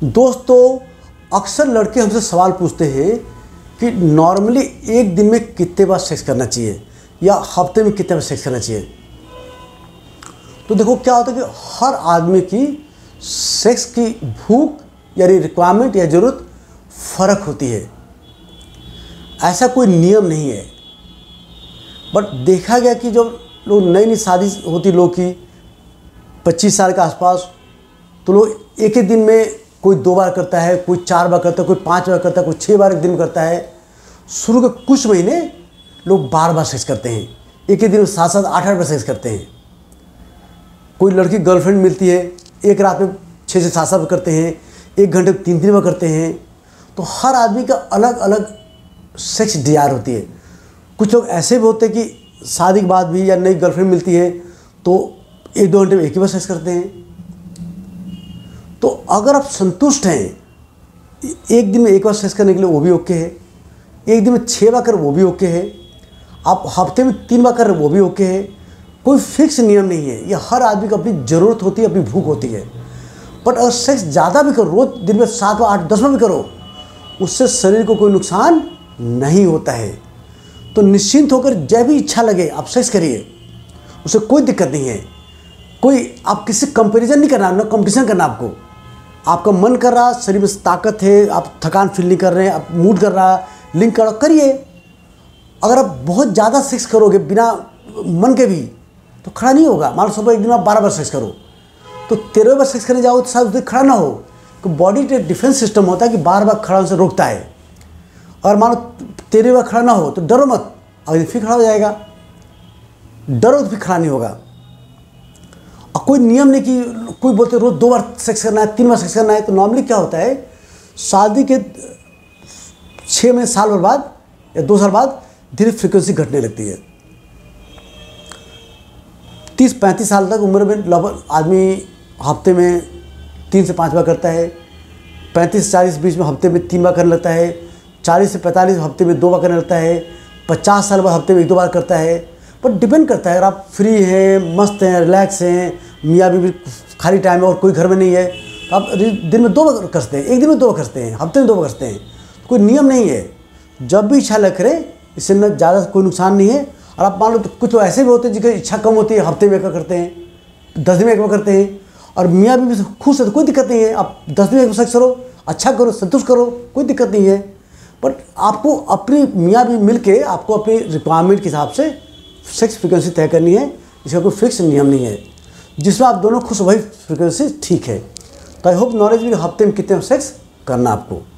दोस्तों, अक्सर लड़के हमसे सवाल पूछते हैं कि नॉर्मली एक दिन में कितने बार सेक्स करना चाहिए या हफ्ते में कितने बार सेक्स करना चाहिए। तो देखो क्या होता है कि हर आदमी की सेक्स की भूख यानी रिक्वायरमेंट या ज़रूरत फ़र्क होती है। ऐसा कोई नियम नहीं है। बट देखा गया कि जब लोग नई नई शादी होती लोग की 25 साल के आसपास, तो लोग एक ही दिन में कोई 2 बार करता है, कोई 4 बार करता है, कोई 5 बार करता है, कोई 6 बार एक दिन में करता है। शुरू के कुछ महीने लोग बार बार सेक्स करते हैं, एक ही दिन में 7-7 8-8 बार सेक्स करते हैं। कोई लड़की गर्लफ्रेंड मिलती है, एक रात में 6 से 7 बार करते हैं, 1 घंटे में 3 बार करते हैं। तो हर आदमी का अलग अलग सेक्स डिज़ायर होती है। कुछ लोग ऐसे भी होते हैं कि शादी के बाद भी या नई गर्लफ्रेंड मिलती है तो 1-2 घंटे में एक ही बार सेक्स करते हैं। तो अगर आप संतुष्ट हैं एक दिन में एक बार सेक्स करने के लिए, वो भी ओके है। एक दिन में 6 बार कर वो भी ओके है। आप हफ्ते में 3 बार कर वो भी ओके है। कोई फिक्स नियम नहीं है। ये हर आदमी को अपनी ज़रूरत होती है, अपनी भूख होती है। बट अगर सेक्स ज़्यादा भी करो, रोज़ दिन में 7 बार 8 10 बार भी करो, उससे शरीर को कोई नुकसान नहीं होता है। तो निश्चिंत होकर जब भी इच्छा लगे आप सेक्स करिए, उससे कोई दिक्कत नहीं है। कोई आप किसी कंपैरिजन नहीं करना, ना कंपटीशन करना। आपका मन कर रहा, शरीर में ताकत है, आप थकान फील नहीं कर रहे हैं, आप मूड कर रहा, लिंक कर करिए। अगर आप बहुत ज़्यादा सेक्स करोगे बिना मन के भी तो खड़ा नहीं होगा। मान लो सुबह एक दिन आप 12 बार सेक्स करो, तो 13वें बार सेक्स करने जाओ तो शायद उस दिन खड़ा ना हो। तो बॉडी का डिफेंस सिस्टम होता है कि बार बार खड़ा होने से रोकता है। और मान लो 13वें बार खड़ा ना हो तो डरो मत, अगले फिर खड़ा हो जाएगा। डरो तो फिर खड़ा नहीं होगा। और कोई नियम नहीं कि कोई बोलते रोज़ 2 बार सेक्स करना है, 3 बार सेक्स करना है। तो नॉर्मली क्या होता है, शादी के 6 महीने साल भर बाद या 2 साल बाद धीरे फ्रीक्वेंसी घटने लगती है। 30-35 साल तक उम्र में लगभग आदमी हफ्ते में 3 से 5 बार करता है। 35 से 40 बीच में हफ्ते में 3 बार करने लगता है। 40 से 45 हफ्ते में 2 बार करने लगता है। 50 साल बाद हफ्ते में 1-2 बार करता है। पर डिपेंड करता है, अगर आप फ्री हैं, मस्त हैं, रिलैक्स हैं, मियाँ बीवी खाली टाइम है और कोई घर में नहीं है, तो आप दिन में 2 बार करते हैं, एक दिन में 2 बार करते हैं, हफ्ते में 2 बार करते हैं। कोई नियम नहीं है। जब भी इच्छा लग करे, इससे न ज़्यादा कोई नुकसान नहीं है। और आप मान लो तो कुछ ऐसे भी होते हैं जिनकी इच्छा कम होती है, हफ्ते में 1 बार करते हैं, 10 दिन में 1 बार करते हैं। और मियाँ बीवी खुश है तो कोई दिक्कत नहीं है। आप 10 दिन में 1 बार सेक्स करो, अच्छा करो, संतुष्ट करो, कोई दिक्कत नहीं है। बट आपको अपनी मियाँ बीवी मिल के आपको अपनी रिक्वायरमेंट के हिसाब से सेक्स फ्रीक्वेंसी तय करनी है। इसका कोई फिक्स नियम नहीं है। जिसमें आप दोनों खुश वही फ्रीक्वेंसी ठीक है। तो आई होप नॉलेज भी हफ्ते में कितने सेक्स करना आपको।